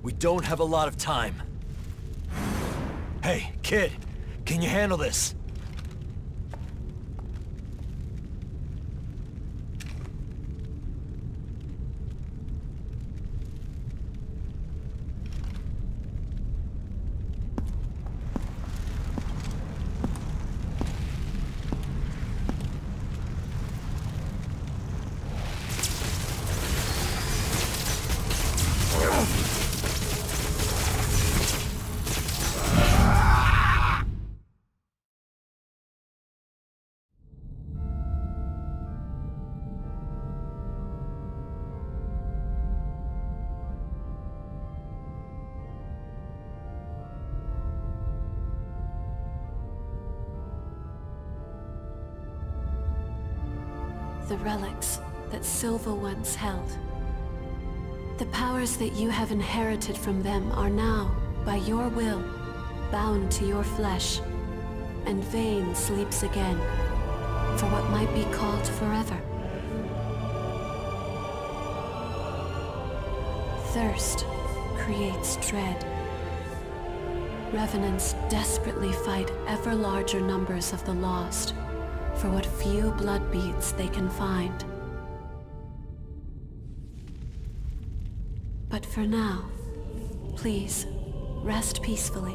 We don't have a lot of time. Hey, kid, can you handle this? The relics that Silva once held. The powers that you have inherited from them are now, by your will, bound to your flesh, and Vayne sleeps again, for what might be called forever. Thirst creates dread. Revenants desperately fight ever larger numbers of the lost, for what few blood beads they can find. But for now, please, rest peacefully.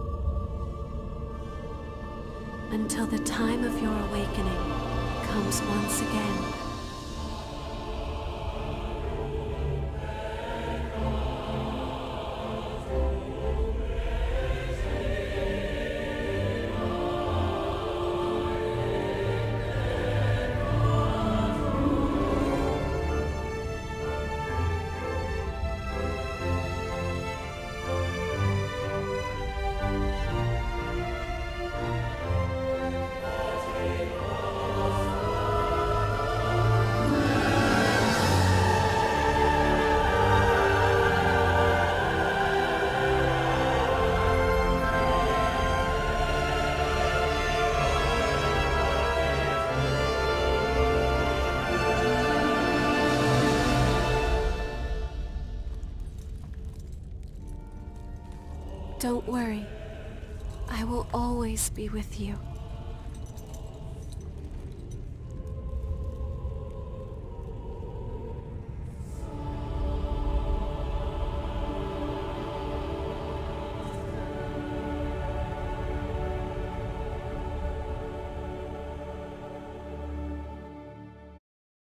Until the time of your awakening comes once again. Don't worry. I will always be with you.